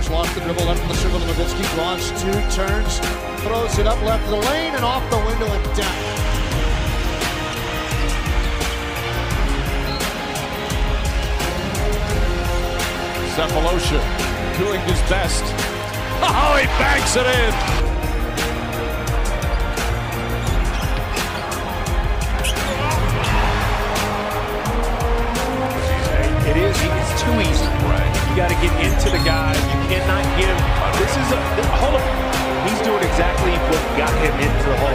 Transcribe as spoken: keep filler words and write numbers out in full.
Dirk's lost the dribble left in the circle to Nowitzki, draws two, turns, throws it up left of the lane and off the window and down. Cephalosha doing his best. Oh, he banks it in. It is, it's too easy. Right. You got to get into the guy. You cannot give. This is a, hold on. He's doing exactly what got him into the hole.